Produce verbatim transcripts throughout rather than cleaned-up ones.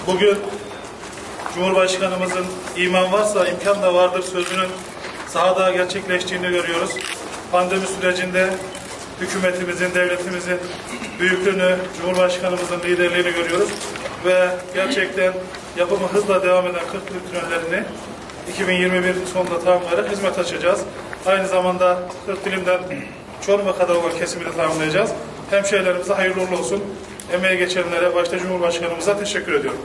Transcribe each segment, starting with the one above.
Bugün Cumhurbaşkanımızın iman varsa imkan da vardır sözünün sahada gerçekleştiğini görüyoruz. Pandemi sürecinde hükümetimizin, devletimizin büyüklüğünü, Cumhurbaşkanımızın liderliğini görüyoruz. Ve gerçekten yapımı hızla devam eden Kırklareli tünellerini iki bin yirmi bir sonunda tamamlayarak hizmet açacağız. Aynı zamanda Kırklareli'den Çorum'a kadar olan kesimini tamamlayacağız. Hemşehrilerimize hayırlı uğurlu olsun. Emeğe geçenlere, başta Cumhurbaşkanımıza teşekkür ediyorum.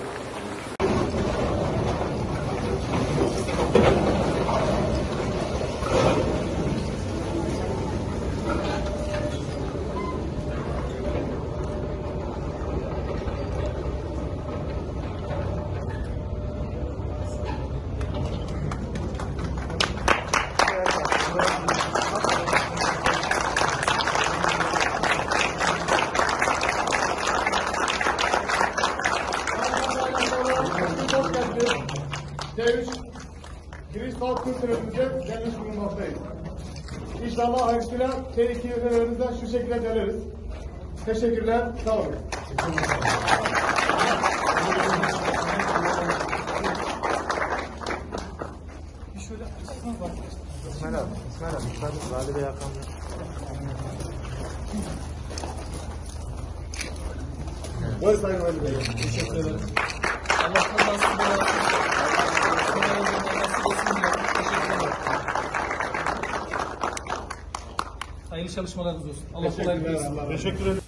T üç Kristal Kültürümüzde gelmiş bulunmaktayız. İnşallah hayırlısıyla T iki ülkelerimizden şu şekilde döneriz. Teşekkürler, sağ olun. İsmail abi, İsmail abi, İsmail abi, Vali Bey Hakan'da. Buyurun Sayın Vali Bey. Teşekkür ederim. Allah kazasını bana hayırlı çalışmalarınız olsun. Allah kolaylık versin. Teşekkür ederim.